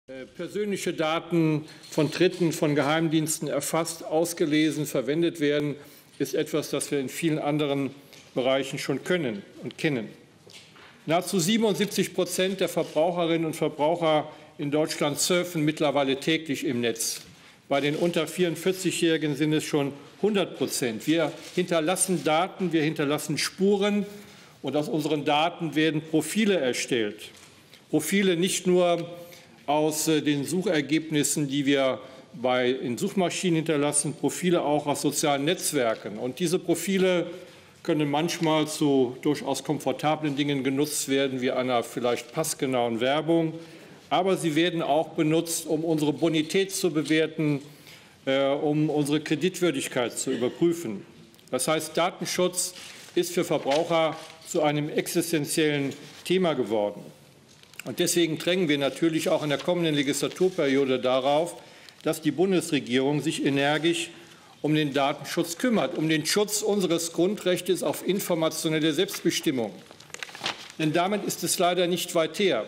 Persönliche Daten von Dritten, von Geheimdiensten erfasst, ausgelesen, verwendet werden, ist etwas, das wir in vielen anderen Bereichen schon können und kennen. Nahezu 77% der Verbraucherinnen und Verbraucher in Deutschland surfen mittlerweile täglich im Netz. Bei den unter 44-Jährigen sind es schon 100%. Wir hinterlassen Daten, wir hinterlassen Spuren, und aus unseren Daten werden Profile erstellt. Profile nicht nur aus den Suchergebnissen, die wir in Suchmaschinen hinterlassen, Profile auch aus sozialen Netzwerken. Und diese Profile können manchmal zu durchaus komfortablen Dingen genutzt werden, wie einer vielleicht passgenauen Werbung. Aber sie werden auch benutzt, um unsere Bonität zu bewerten, um unsere Kreditwürdigkeit zu überprüfen. Das heißt, Datenschutz ist für Verbraucher zu einem existenziellen Thema geworden. Und deswegen drängen wir natürlich auch in der kommenden Legislaturperiode darauf, dass die Bundesregierung sich energisch um den Datenschutz kümmert, um den Schutz unseres Grundrechts auf informationelle Selbstbestimmung. Denn damit ist es leider nicht weit her.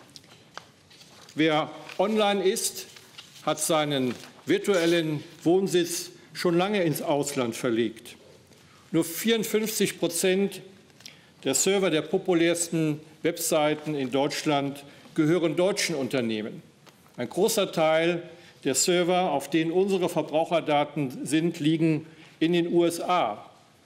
Wer online ist, hat seinen virtuellen Wohnsitz schon lange ins Ausland verlegt. Nur 54% der Server der populärsten Webseiten in Deutschland gehören deutschen Unternehmen. Ein großer Teil der Server, auf denen unsere Verbraucherdaten sind, liegen in den USA.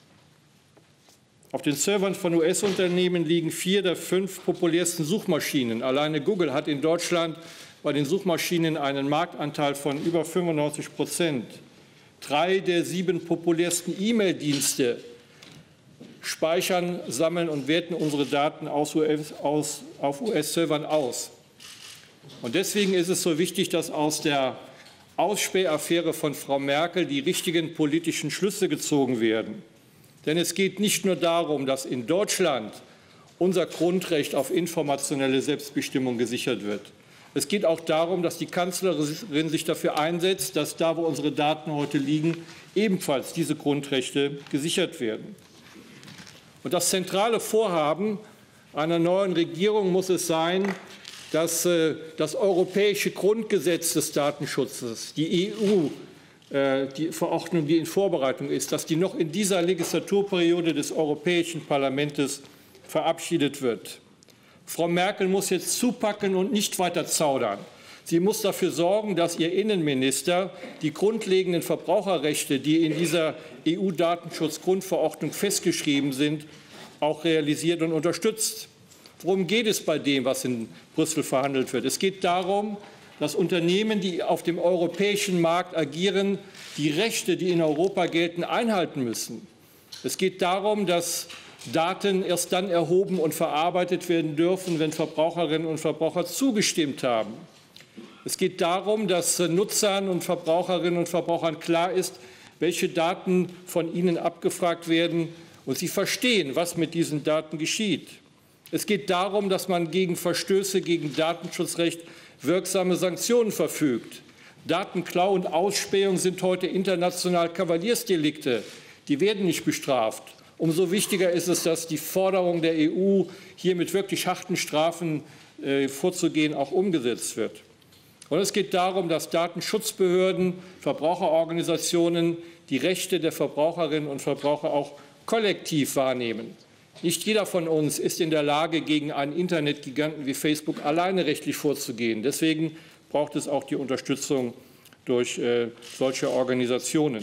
Auf den Servern von US-Unternehmen liegen 4 der 5 populärsten Suchmaschinen. Alleine Google hat in Deutschland bei den Suchmaschinen einen Marktanteil von über 95%. 3 der 7 populärsten E-Mail-Dienste speichern, sammeln und werten unsere Daten auf US-Servern aus. Und deswegen ist es so wichtig, dass aus der Ausspähaffäre von Frau Merkel die richtigen politischen Schlüsse gezogen werden. Denn es geht nicht nur darum, dass in Deutschland unser Grundrecht auf informationelle Selbstbestimmung gesichert wird. Es geht auch darum, dass die Kanzlerin sich dafür einsetzt, dass da, wo unsere Daten heute liegen, ebenfalls diese Grundrechte gesichert werden. Und das zentrale Vorhaben einer neuen Regierung muss es sein, dass das europäische Grundgesetz des Datenschutzes, die die Verordnung, die in Vorbereitung ist, dass die noch in dieser Legislaturperiode des Europäischen Parlaments verabschiedet wird. Frau Merkel muss jetzt zupacken und nicht weiter zaudern. Sie muss dafür sorgen, dass ihr Innenminister die grundlegenden Verbraucherrechte, die in dieser EU-Datenschutzgrundverordnung festgeschrieben sind, auch realisiert und unterstützt. Worum geht es bei dem, was in Brüssel verhandelt wird? Es geht darum, dass Unternehmen, die auf dem europäischen Markt agieren, die Rechte, die in Europa gelten, einhalten müssen. Es geht darum, dass Daten erst dann erhoben und verarbeitet werden dürfen, wenn Verbraucherinnen und Verbraucher zugestimmt haben. Es geht darum, dass Nutzern und Verbraucherinnen und Verbrauchern klar ist, welche Daten von ihnen abgefragt werden und sie verstehen, was mit diesen Daten geschieht. Es geht darum, dass man gegen Verstöße gegen Datenschutzrecht wirksame Sanktionen verfügt. Datenklau und Ausspähung sind heute international Kavaliersdelikte. Die werden nicht bestraft. Umso wichtiger ist es, dass die Forderung der EU, hier mit wirklich harten Strafen vorzugehen, auch umgesetzt wird. Und es geht darum, dass Datenschutzbehörden, Verbraucherorganisationen die Rechte der Verbraucherinnen und Verbraucher auch kollektiv wahrnehmen. Nicht jeder von uns ist in der Lage, gegen einen Internetgiganten wie Facebook alleine rechtlich vorzugehen. Deswegen braucht es auch die Unterstützung durch solche Organisationen.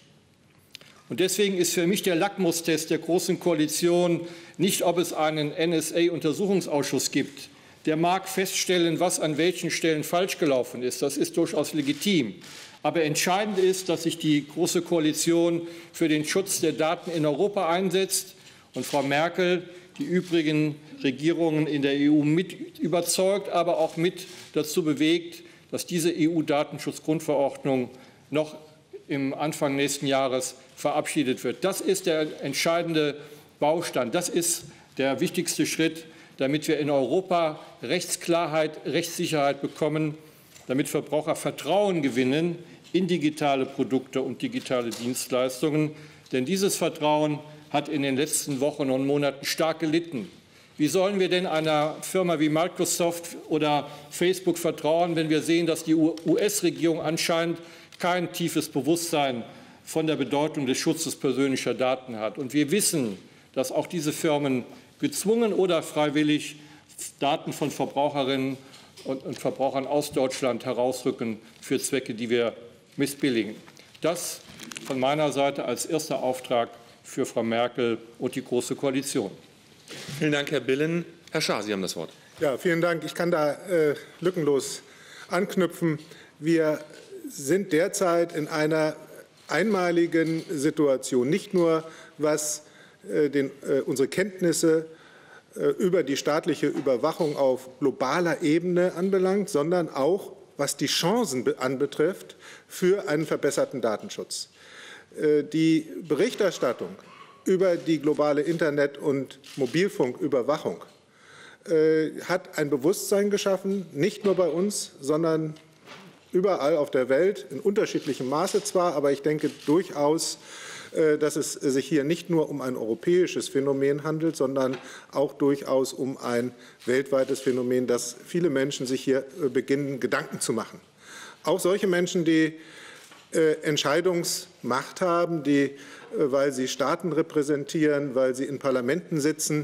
Und deswegen ist für mich der Lackmustest der Großen Koalition nicht, ob es einen NSA-Untersuchungsausschuss gibt. Der mag feststellen, was an welchen Stellen falsch gelaufen ist. Das ist durchaus legitim. Aber entscheidend ist, dass sich die Große Koalition für den Schutz der Daten in Europa einsetzt und Frau Merkel die übrigen Regierungen in der EU mit überzeugt, aber auch mit dazu bewegt, dass diese EU-Datenschutzgrundverordnung noch im Anfang nächsten Jahres verabschiedet wird. Das ist der entscheidende Baustein. Das ist der wichtigste Schritt, damit wir in Europa Rechtsklarheit, Rechtssicherheit bekommen, damit Verbraucher Vertrauen gewinnen in digitale Produkte und digitale Dienstleistungen. Denn dieses Vertrauen hat in den letzten Wochen und Monaten stark gelitten. Wie sollen wir denn einer Firma wie Microsoft oder Facebook vertrauen, wenn wir sehen, dass die US-Regierung anscheinend kein tiefes Bewusstsein von der Bedeutung des Schutzes persönlicher Daten hat? Und wir wissen, dass auch diese Firmen gezwungen oder freiwillig Daten von Verbraucherinnen und Verbrauchern aus Deutschland herausrücken für Zwecke, die wir missbilligen. Das von meiner Seite als erster Auftrag für Frau Merkel und die Große Koalition. Vielen Dank, Herr Billen. Herr Schaar, Sie haben das Wort. Ja, vielen Dank. Ich kann da lückenlos anknüpfen. Wir sind derzeit in einer einmaligen Situation, nicht nur was unsere Kenntnisse über die staatliche Überwachung auf globaler Ebene anbelangt, sondern auch was die Chancen anbetrifft für einen verbesserten Datenschutz. Die Berichterstattung über die globale Internet- und Mobilfunküberwachung hat ein Bewusstsein geschaffen, nicht nur bei uns, sondern überall auf der Welt, in unterschiedlichem Maße zwar, aber ich denke durchaus, dass es sich hier nicht nur um ein europäisches Phänomen handelt, sondern auch durchaus um ein weltweites Phänomen, dass viele Menschen sich hier beginnen, Gedanken zu machen. Auch solche Menschen, die Entscheidungsmacht haben, die, weil sie Staaten repräsentieren, weil sie in Parlamenten sitzen,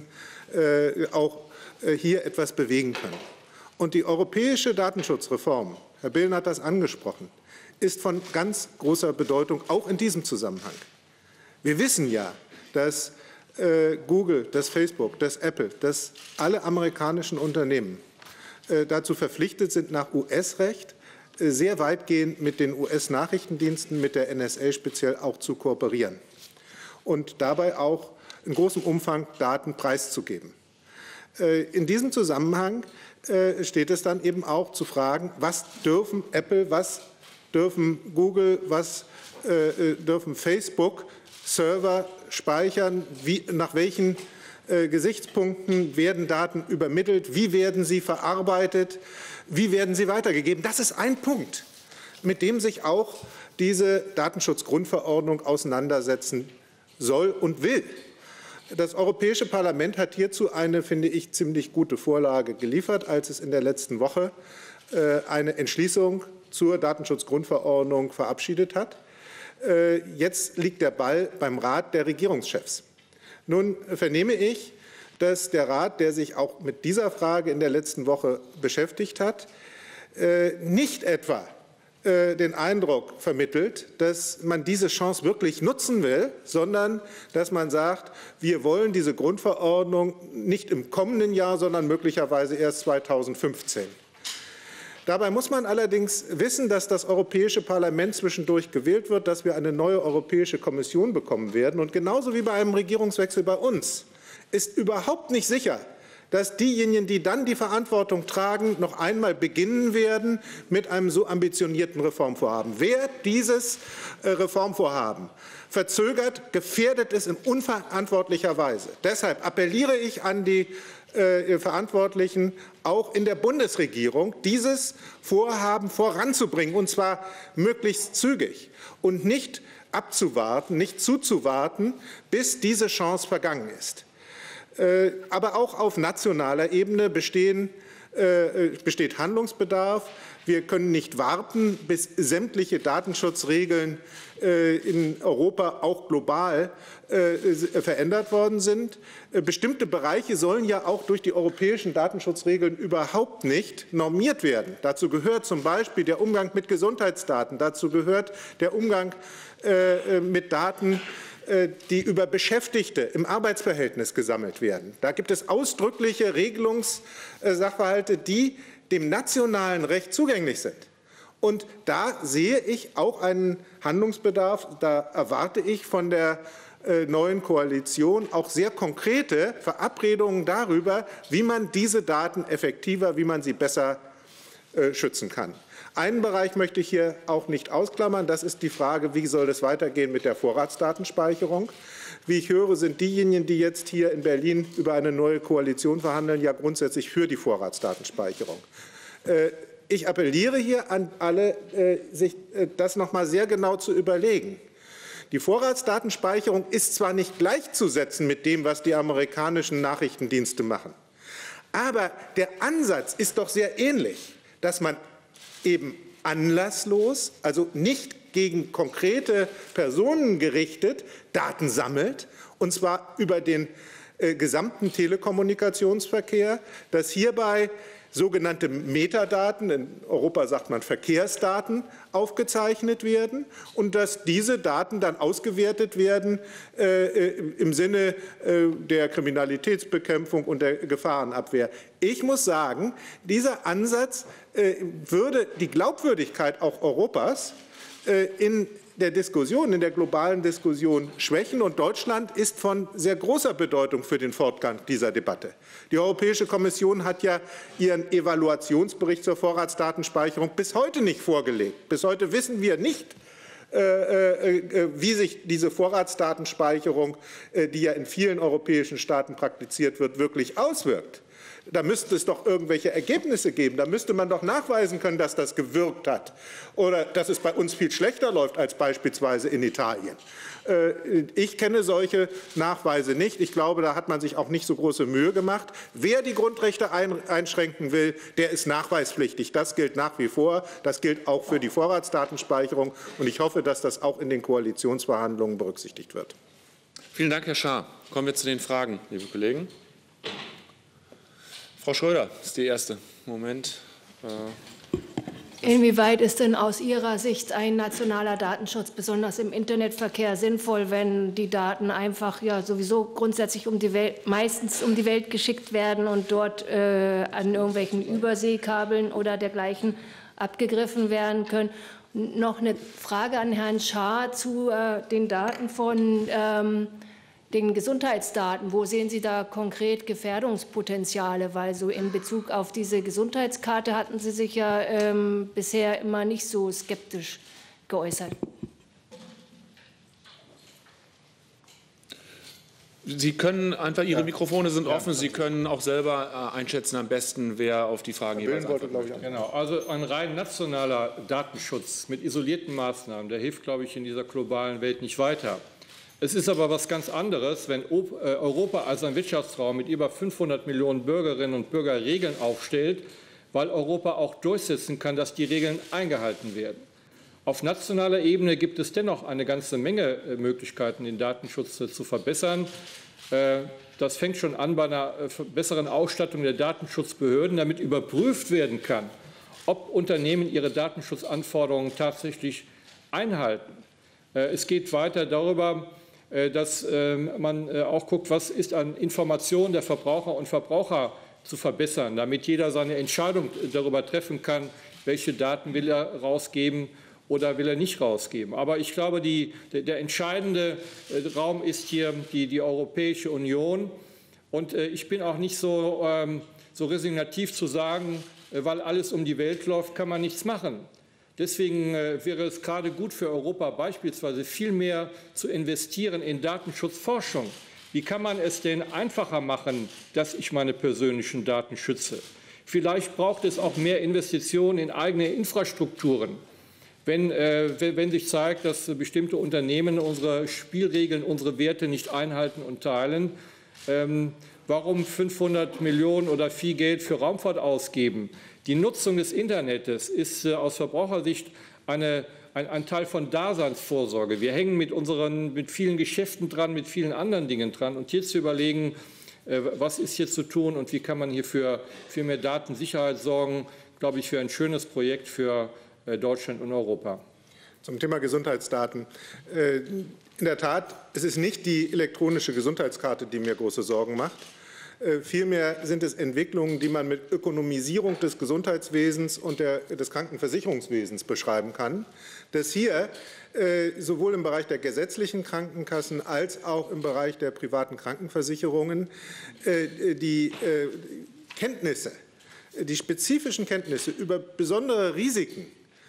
auch hier etwas bewegen können. Und die europäische Datenschutzreform, Herr Billen hat das angesprochen, ist von ganz großer Bedeutung, auch in diesem Zusammenhang. Wir wissen ja, dass Google, dass Facebook, dass Apple, dass alle amerikanischen Unternehmen dazu verpflichtet sind, nach US-Recht sehr weitgehend mit den US-Nachrichtendiensten, mit der NSA speziell auch zu kooperieren und dabei auch in großem Umfang Daten preiszugeben. In diesem Zusammenhang steht es dann eben auch zu fragen, was dürfen Apple, was dürfen Google, was dürfen Facebook Server speichern, nach welchen Gesichtspunkten werden Daten übermittelt, wie werden sie verarbeitet, wie werden sie weitergegeben. Das ist ein Punkt, mit dem sich auch diese Datenschutzgrundverordnung auseinandersetzen soll und will. Das Europäische Parlament hat hierzu eine, finde ich, ziemlich gute Vorlage geliefert, als es in der letzten Woche eine Entschließung zur Datenschutzgrundverordnung verabschiedet hat. Jetzt liegt der Ball beim Rat der Regierungschefs. Nun vernehme ich, dass der Rat, der sich auch mit dieser Frage in der letzten Woche beschäftigt hat, nicht etwa den Eindruck vermittelt, dass man diese Chance wirklich nutzen will, sondern dass man sagt, wir wollen diese Grundverordnung nicht im kommenden Jahr, sondern möglicherweise erst 2015. Dabei muss man allerdings wissen, dass das Europäische Parlament zwischendurch gewählt wird, dass wir eine neue Europäische Kommission bekommen werden. Und genauso wie bei einem Regierungswechsel bei uns ist überhaupt nicht sicher, dass diejenigen, die dann die Verantwortung tragen, noch einmal beginnen werden mit einem so ambitionierten Reformvorhaben. Wer dieses Reformvorhaben verzögert, gefährdet es in unverantwortlicher Weise. Deshalb appelliere ich an die Verantwortlichen, auch in der Bundesregierung, dieses Vorhaben voranzubringen, und zwar möglichst zügig und nicht abzuwarten, nicht zuzuwarten, bis diese Chance vergangen ist. Aber auch auf nationaler Ebene besteht Handlungsbedarf. Wir können nicht warten, bis sämtliche Datenschutzregeln in Europa, auch global, verändert worden sind. Bestimmte Bereiche sollen ja auch durch die europäischen Datenschutzregeln überhaupt nicht normiert werden. Dazu gehört zum Beispiel der Umgang mit Gesundheitsdaten. Dazu gehört der Umgang mit Daten, die über Beschäftigte im Arbeitsverhältnis gesammelt werden. Da gibt es ausdrückliche Regelungssachverhalte, die dem nationalen Recht zugänglich sind. Und da sehe ich auch einen Handlungsbedarf. Da erwarte ich von der neuen Koalition auch sehr konkrete Verabredungen darüber, wie man diese Daten effektiver, wie man sie besser schützen kann. Einen Bereich möchte ich hier auch nicht ausklammern. Das ist die Frage, wie soll es weitergehen mit der Vorratsdatenspeicherung. Wie ich höre, sind diejenigen, die jetzt hier in Berlin über eine neue Koalition verhandeln, ja grundsätzlich für die Vorratsdatenspeicherung. Ich appelliere hier an alle, sich das noch mal sehr genau zu überlegen. Die Vorratsdatenspeicherung ist zwar nicht gleichzusetzen mit dem, was die amerikanischen Nachrichtendienste machen. Aber der Ansatz ist doch sehr ähnlich, dass man eben anlasslos, also nicht gegen konkrete Personen gerichtet, Daten sammelt, und zwar über den gesamten Telekommunikationsverkehr, dass hierbei sogenannte Metadaten, in Europa sagt man Verkehrsdaten, aufgezeichnet werden und dass diese Daten dann ausgewertet werden im Sinne der Kriminalitätsbekämpfung und der Gefahrenabwehr. Ich muss sagen, dieser Ansatz würde die Glaubwürdigkeit auch Europas in der Diskussion, in der globalen Diskussion schwächen. Und Deutschland ist von sehr großer Bedeutung für den Fortgang dieser Debatte. Die Europäische Kommission hat ja ihren Evaluationsbericht zur Vorratsdatenspeicherung bis heute nicht vorgelegt. Bis heute wissen wir nicht, wie sich diese Vorratsdatenspeicherung, die ja in vielen europäischen Staaten praktiziert wird, wirklich auswirkt. Da müsste es doch irgendwelche Ergebnisse geben. Da müsste man doch nachweisen können, dass das gewirkt hat oder dass es bei uns viel schlechter läuft als beispielsweise in Italien. Ich kenne solche Nachweise nicht. Ich glaube, da hat man sich auch nicht so große Mühe gemacht. Wer die Grundrechte einschränken will, der ist nachweispflichtig. Das gilt nach wie vor. Das gilt auch für die Vorratsdatenspeicherung. Und ich hoffe, dass das auch in den Koalitionsverhandlungen berücksichtigt wird. Vielen Dank, Herr Schaar. Kommen wir zu den Fragen, liebe Kollegen. Frau Schröder ist die erste. Moment. Inwieweit ist denn aus Ihrer Sicht ein nationaler Datenschutz besonders im Internetverkehr sinnvoll, wenn die Daten einfach ja sowieso grundsätzlich meistens um die Welt geschickt werden und dort an irgendwelchen Überseekabeln oder dergleichen abgegriffen werden können? Noch eine Frage an Herrn Schaar zu den Daten von den Gesundheitsdaten. Wo sehen Sie da konkret Gefährdungspotenziale? Weil so in Bezug auf diese Gesundheitskarte hatten Sie sich ja bisher immer nicht so skeptisch geäußert. Sie können einfach, Ihre Mikrofone sind offen, Sie können auch selber einschätzen am besten, wer auf die Fragen jeweils antwortet. Genau, also ein rein nationaler Datenschutz mit isolierten Maßnahmen, der hilft, glaube ich, in dieser globalen Welt nicht weiter. Es ist aber was ganz anderes, wenn Europa als ein Wirtschaftsraum mit über 500 Millionen Bürgerinnen und Bürgern Regeln aufstellt, weil Europa auch durchsetzen kann, dass die Regeln eingehalten werden. Auf nationaler Ebene gibt es dennoch eine ganze Menge Möglichkeiten, den Datenschutz zu verbessern. Das fängt schon an bei einer besseren Ausstattung der Datenschutzbehörden, damit überprüft werden kann, ob Unternehmen ihre Datenschutzanforderungen tatsächlich einhalten. Es geht weiter darüber, dass man auch guckt, was ist an Informationen der Verbraucher und Verbraucher zu verbessern, damit jeder seine Entscheidung darüber treffen kann, welche Daten will er rausgeben oder will er nicht rausgeben. Aber ich glaube, der entscheidende Raum ist hier die Europäische Union. Und ich bin auch nicht so resignativ zu sagen, weil alles um die Welt läuft, kann man nichts machen. Deswegen wäre es gerade gut für Europa beispielsweise viel mehr zu investieren in Datenschutzforschung. Wie kann man es denn einfacher machen, dass ich meine persönlichen Daten schütze? Vielleicht braucht es auch mehr Investitionen in eigene Infrastrukturen. Wenn sich zeigt, dass bestimmte Unternehmen unsere Spielregeln, unsere Werte nicht einhalten und teilen, warum 500 Millionen oder viel Geld für Raumfahrt ausgeben? Die Nutzung des Internets ist aus Verbrauchersicht ein Teil von Daseinsvorsorge. Wir hängen mit vielen Geschäften dran, mit vielen anderen Dingen dran. Und hier zu überlegen, was ist hier zu tun und wie kann man hier für mehr Datensicherheit sorgen, glaube ich, für ein schönes Projekt für Deutschland und Europa. Zum Thema Gesundheitsdaten. In der Tat, es ist nicht die elektronische Gesundheitskarte, die mir große Sorgen macht. Vielmehr sind es Entwicklungen, die man mit Ökonomisierung des Gesundheitswesens und des Krankenversicherungswesens beschreiben kann, dass hier sowohl im Bereich der gesetzlichen Krankenkassen als auch im Bereich der privaten Krankenversicherungen die Kenntnisse, die spezifischen Kenntnisse über besondere Risiken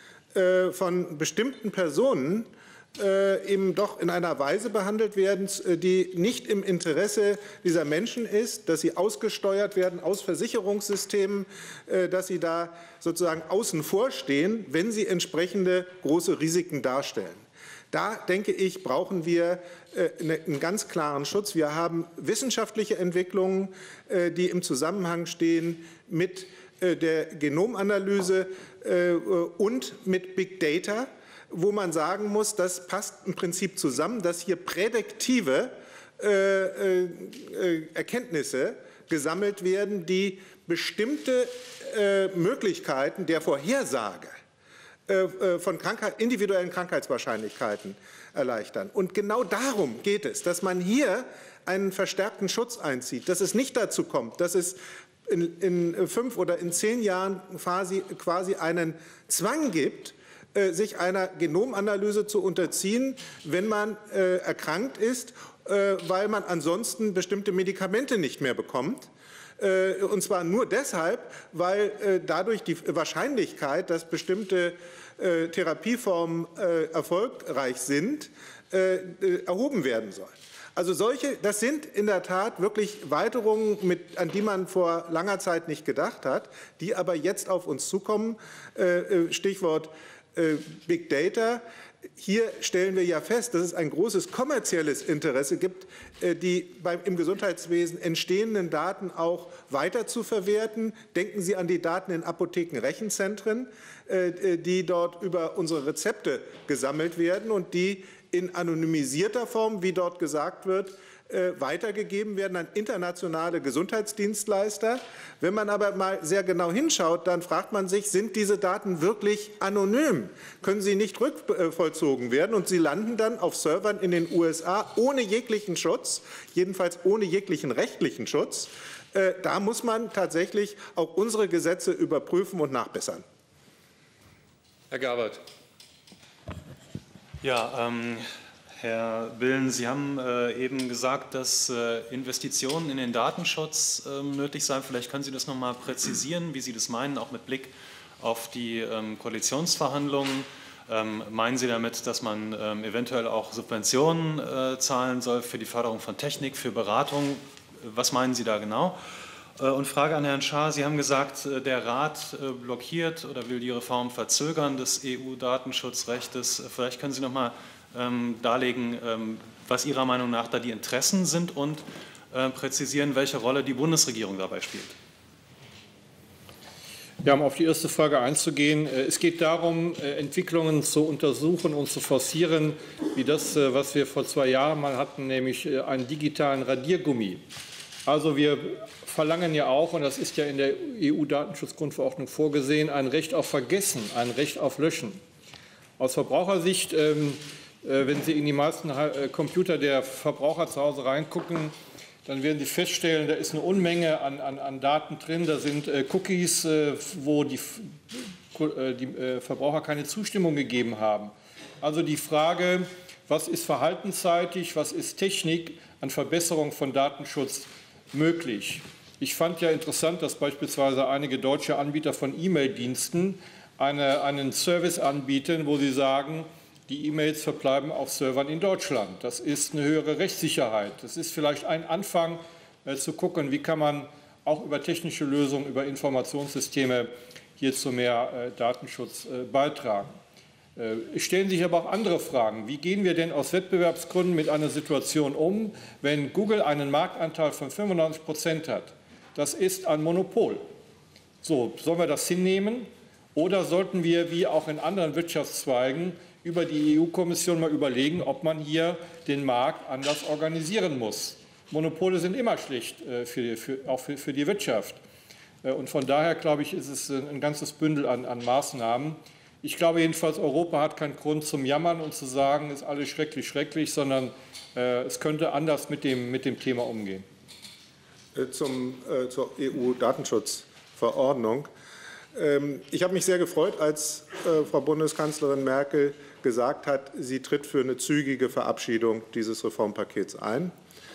von bestimmten Personen eben doch in einer Weise behandelt werden, die nicht im Interesse dieser Menschen ist, dass sie ausgesteuert werden aus Versicherungssystemen, dass sie da sozusagen außen vor stehen, wenn sie entsprechende große Risiken darstellen. Da, denke ich, brauchen wir einen ganz klaren Schutz. Wir haben wissenschaftliche Entwicklungen, die im Zusammenhang stehen mit der Genomanalyse und mit Big Data, wo man sagen muss, das passt im Prinzip zusammen, dass hier prädiktive Erkenntnisse gesammelt werden, die bestimmte Möglichkeiten der Vorhersage von individuellen Krankheitswahrscheinlichkeiten erleichtern. Und genau darum geht es, dass man hier einen verstärkten Schutz einzieht, dass es nicht dazu kommt, dass es in 5 oder in 10 Jahren quasi einen Zwang gibt, sich einer Genomanalyse zu unterziehen, wenn man erkrankt ist, weil man ansonsten bestimmte Medikamente nicht mehr bekommt. Und zwar nur deshalb, weil dadurch die Wahrscheinlichkeit, dass bestimmte Therapieformen erfolgreich sind, erhoben werden soll. Also das sind in der Tat wirklich Weiterungen, an die man vor langer Zeit nicht gedacht hat, die aber jetzt auf uns zukommen. Stichwort Big Data. Hier stellen wir ja fest, dass es ein großes kommerzielles Interesse gibt, die im Gesundheitswesen entstehenden Daten auch weiter zu verwerten. Denken Sie an die Daten in Apothekenrechenzentren, die dort über unsere Rezepte gesammelt werden und die in anonymisierter Form, wie dort gesagt wird, weitergegeben werden an internationale Gesundheitsdienstleister. Wenn man aber mal sehr genau hinschaut, dann fragt man sich, sind diese Daten wirklich anonym? Können sie nicht rückvollzogen werden? Und sie landen dann auf Servern in den USA ohne jeglichen Schutz, jedenfalls ohne jeglichen rechtlichen Schutz. Da muss man tatsächlich auch unsere Gesetze überprüfen und nachbessern. Herr Gabbard. Ja, Herr Billen, Sie haben eben gesagt, dass Investitionen in den Datenschutz nötig seien. Vielleicht können Sie das noch mal präzisieren, wie Sie das meinen, auch mit Blick auf die Koalitionsverhandlungen. Meinen Sie damit, dass man eventuell auch Subventionen zahlen soll für die Förderung von Technik, für Beratung? Was meinen Sie da genau? Und Frage an Herrn Schaar. Sie haben gesagt, der Rat blockiert oder will die Reform verzögern des EU-Datenschutzrechts. Vielleicht können Sie noch mal darlegen, was Ihrer Meinung nach da die Interessen sind und präzisieren, welche Rolle die Bundesregierung dabei spielt. Ja, um auf die erste Frage einzugehen. Es geht darum, Entwicklungen zu untersuchen und zu forcieren, wie das, was wir vor 2 Jahren mal hatten, nämlich einen digitalen Radiergummi. Also wir verlangen ja auch, und das ist ja in der EU-Datenschutzgrundverordnung vorgesehen, ein Recht auf Vergessen, ein Recht auf Löschen. Aus Verbrauchersicht, wenn Sie in die meisten Computer der Verbraucher zu Hause reingucken, dann werden Sie feststellen, da ist eine Unmenge an Daten drin. Da sind Cookies, wo die Verbraucher keine Zustimmung gegeben haben. Also die Frage, was ist verhaltensseitig, was ist Technik an Verbesserung von Datenschutz möglich? Ich fand ja interessant, dass beispielsweise einige deutsche Anbieter von E-Mail-Diensten einen Service anbieten, wo sie sagen, die E-Mails verbleiben auf Servern in Deutschland. Das ist eine höhere Rechtssicherheit. Das ist vielleicht ein Anfang zu gucken, wie kann man auch über technische Lösungen, über Informationssysteme hier zu mehr Datenschutz beitragen. Es stellen sich aber auch andere Fragen. Wie gehen wir denn aus Wettbewerbsgründen mit einer Situation um, wenn Google einen Marktanteil von 95% hat? Das ist ein Monopol. So, sollen wir das hinnehmen? Oder sollten wir, wie auch in anderen Wirtschaftszweigen, über die EU-Kommission mal überlegen, ob man hier den Markt anders organisieren muss? Monopole sind immer schlecht, auch für die Wirtschaft. Und von daher, glaube ich, ist es ein ganzes Bündel an Maßnahmen. Ich glaube jedenfalls, Europa hat keinen Grund zum Jammern und zu sagen, es ist alles schrecklich, schrecklich, sondern es könnte anders mit dem Thema umgehen. Zur EU-Datenschutzverordnung. Ich habe mich sehr gefreut, als Frau Bundeskanzlerin Merkel gesagt hat, sie tritt für eine zügige Verabschiedung dieses Reformpakets ein.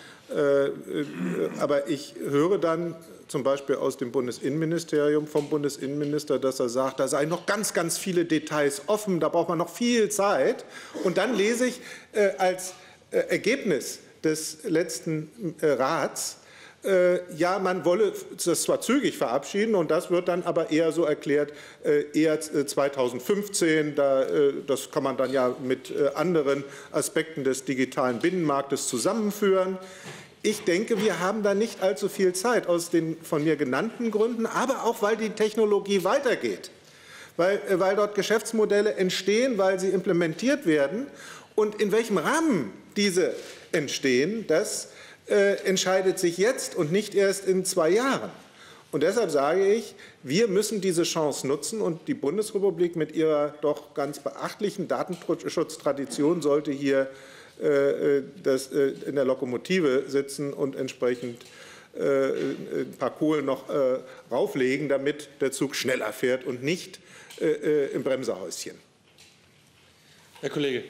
Aber ich höre dann zum Beispiel aus dem Bundesinnenministerium vom Bundesinnenminister, dass er sagt, da seien noch ganz, ganz viele Details offen, da braucht man noch viel Zeit. Und dann lese ich als Ergebnis des letzten Rats ja, man wolle das zwar zügig verabschieden, und das wird dann aber eher so erklärt, eher 2015, das kann man dann ja mit anderen Aspekten des digitalen Binnenmarktes zusammenführen. Ich denke, wir haben da nicht allzu viel Zeit aus den von mir genannten Gründen, aber auch, weil die Technologie weitergeht, weil dort Geschäftsmodelle entstehen, weil sie implementiert werden. Und in welchem Rahmen diese entstehen, das entscheidet sich jetzt und nicht erst in 2 Jahren. Und deshalb sage ich, wir müssen diese Chance nutzen, und die Bundesrepublik mit ihrer doch ganz beachtlichen Datenschutztradition sollte hier in der Lokomotive sitzen und entsprechend ein paar Kohlen noch rauflegen, damit der Zug schneller fährt und nicht im Bremserhäuschen. Herr Kollege.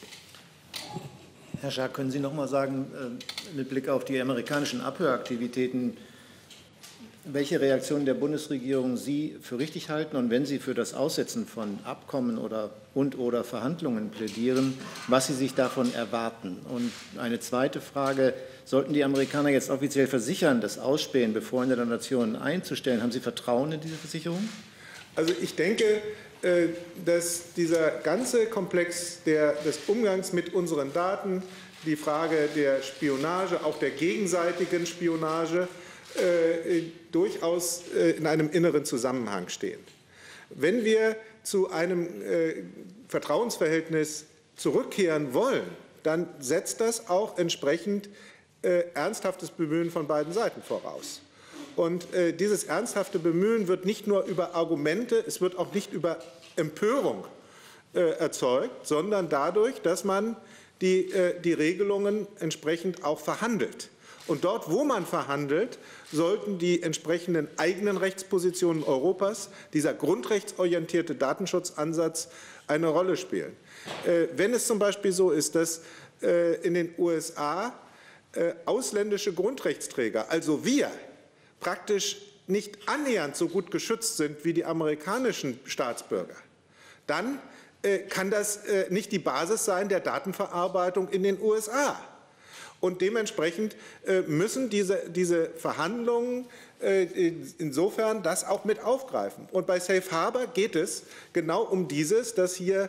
Herr Schaar, können Sie noch mal sagen, mit Blick auf die amerikanischen Abhöraktivitäten, welche Reaktionen der Bundesregierung Sie für richtig halten, und wenn Sie für das Aussetzen von Abkommen oder Verhandlungen plädieren, was Sie sich davon erwarten? Und eine zweite Frage: Sollten die Amerikaner jetzt offiziell versichern, das Ausspähen befreundeter Nationen einzustellen, haben Sie Vertrauen in diese Versicherung? Also ich denke, dass dieser ganze Komplex des Umgangs mit unseren Daten, die Frage der Spionage, auch der gegenseitigen Spionage, durchaus in einem inneren Zusammenhang stehen. Wenn wir zu einem Vertrauensverhältnis zurückkehren wollen, dann setzt das auch entsprechend ernsthaftes Bemühen von beiden Seiten voraus. Und dieses ernsthafte Bemühen wird nicht nur über Argumente, es wird auch nicht über Empörung erzeugt, sondern dadurch, dass man die Regelungen entsprechend auch verhandelt. Und dort, wo man verhandelt, sollten die entsprechenden eigenen Rechtspositionen Europas, dieser grundrechtsorientierte Datenschutzansatz, eine Rolle spielen. Wenn es zum Beispiel so ist, dass in den USA ausländische Grundrechtsträger, also wir, praktisch nicht annähernd so gut geschützt sind wie die amerikanischen Staatsbürger, dann kann das nicht die Basis sein der Datenverarbeitung in den USA. Und dementsprechend müssen diese Verhandlungen insofern das auch mit aufgreifen. Und bei Safe Harbor geht es genau um dieses, dass hier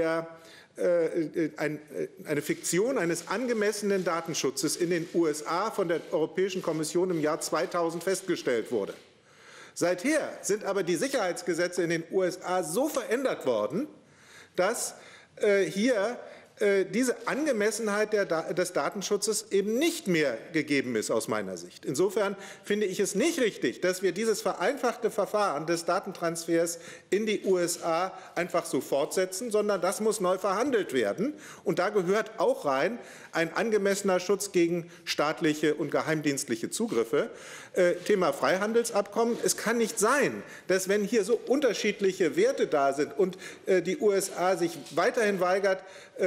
eine Fiktion eines angemessenen Datenschutzes in den USA von der Europäischen Kommission im Jahr 2000 festgestellt wurde. Seither sind aber die Sicherheitsgesetze in den USA so verändert worden, dass hier diese Angemessenheit des Datenschutzes eben nicht mehr gegeben ist aus meiner Sicht. Insofern finde ich es nicht richtig, dass wir dieses vereinfachte Verfahren des Datentransfers in die USA einfach so fortsetzen, sondern das muss neu verhandelt werden. Und da gehört auch rein ein angemessener Schutz gegen staatliche und geheimdienstliche Zugriffe. Thema Freihandelsabkommen. Es kann nicht sein, dass, wenn hier so unterschiedliche Werte da sind und die USA sich weiterhin weigert,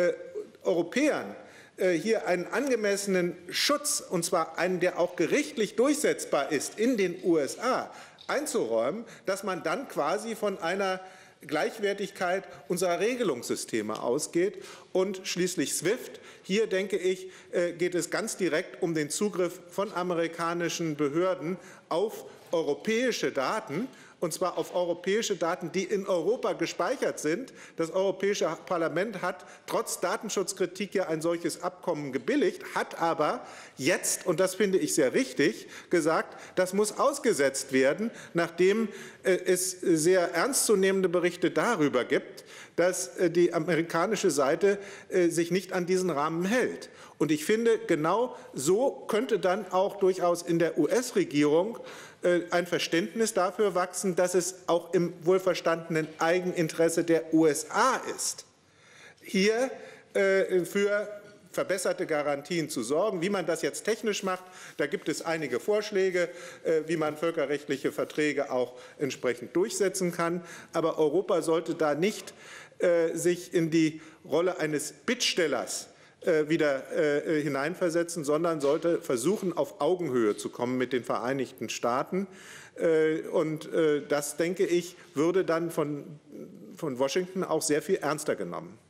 Europäern hier einen angemessenen Schutz, und zwar einen, der auch gerichtlich durchsetzbar ist, in den USA einzuräumen, dass man dann quasi von einer Gleichwertigkeit unserer Regelungssysteme ausgeht. Und schließlich SWIFT. Hier, denke ich, geht es ganz direkt um den Zugriff von amerikanischen Behörden auf europäische Daten, und zwar auf europäische Daten, die in Europa gespeichert sind. Das Europäische Parlament hat trotz Datenschutzkritik ja ein solches Abkommen gebilligt, hat aber jetzt, und das finde ich sehr richtig, gesagt, das muss ausgesetzt werden, nachdem es sehr ernstzunehmende Berichte darüber gibt, dass die amerikanische Seite sich nicht an diesen Rahmen hält. Und ich finde, genau so könnte dann auch durchaus in der US-Regierung ein Verständnis dafür wachsen, dass es auch im wohlverstandenen Eigeninteresse der USA ist, hier für verbesserte Garantien zu sorgen. Wie man das jetzt technisch macht, da gibt es einige Vorschläge, wie man völkerrechtliche Verträge auch entsprechend durchsetzen kann. Aber Europa sollte da nicht sich in die Rolle eines Bittstellers wieder hineinversetzen, sondern sollte versuchen, auf Augenhöhe zu kommen mit den Vereinigten Staaten. Und das, denke ich, würde dann von Washington auch sehr viel ernster genommen.